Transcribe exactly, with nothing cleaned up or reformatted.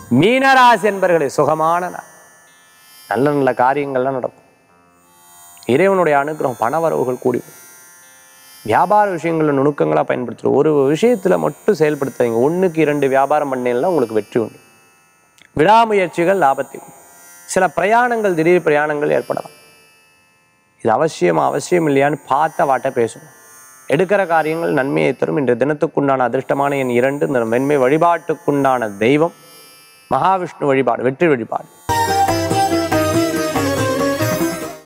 மீனராசி என்பர்களே சுகமான நாள். நல்ல நல்ல காரியங்கள்லாம் நடக்கும். இறைவனுடைய அனுகிரகம், பணவரவுகள் கூடி வரும். வியாபார விஷயங்களில் நுணுக்கங்களாக பயன்படுத்துகிறோம். ஒரு விஷயத்தில் மட்டும் செயல்படுத்துறீங்க, ஒன்றுக்கு இரண்டு வியாபாரம் பண்ணீங்கன்னா உங்களுக்கு வெற்றி உண்டு. விடாமுயற்சிகள் லாபத்தை உண்டு. சில பிரயாணங்கள், திடீர் பிரயாணங்கள் ஏற்படலாம். இது அவசியமா அவசியம் இல்லையான்னு பார்த்த வாட்ட பேசணும். எடுக்கிற காரியங்கள் நன்மையை தரும். இன்றைய தினத்துக்குண்டான அதிர்ஷ்டமான எண் இரண்டு. இந்த மென்மை வழிபாட்டுக்குண்டான தெய்வம் மகாவிஷ்ணு வழிபாடு, வெற்றி வழிபாடு.